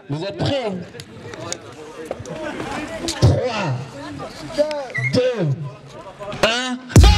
Vous êtes prêts? 3, 2, 1.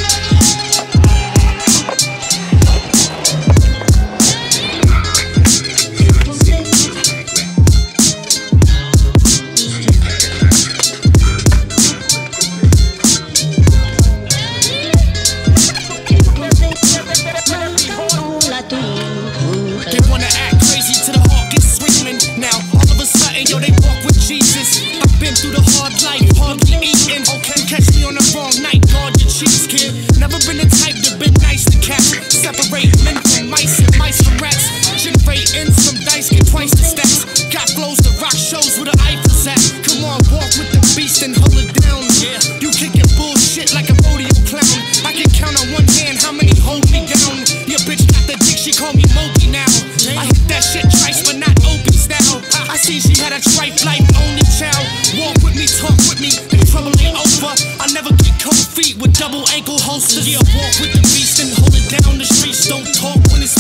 They wanna act crazy till the heart gets swinging. Now, all of a sudden, yo, they walk with Jesus. I've been through the hard life, hardly eating. Okay, catch me on the wrong night, guard your cheeks, kid. Never been the type to been nice to cats. Separate men from mice and mice from rats. Generating some dice, get twice the stats. Got flows to rock shows with an Eiffel's at. Come on, walk with the beast and hold it down. Yeah, you kicking bullshit like a rodeo clown. I can count on one hand how many hold me down. Your bitch got the dick, she call me Moby now. I hit that shit twice, but not Opie style. I see she had a tripe life, only child. Walk with me, talk with me, the trouble ain't over. I never get cold feet with double ankle holsters. Yeah, walk with the beast and hold it down the streets. Don't talk when it's